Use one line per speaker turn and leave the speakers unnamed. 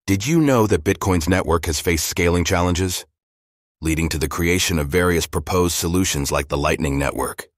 Did you know that Bitcoin's network has faced scaling challenges, leading to the creation of various proposed solutions like the Lightning Network?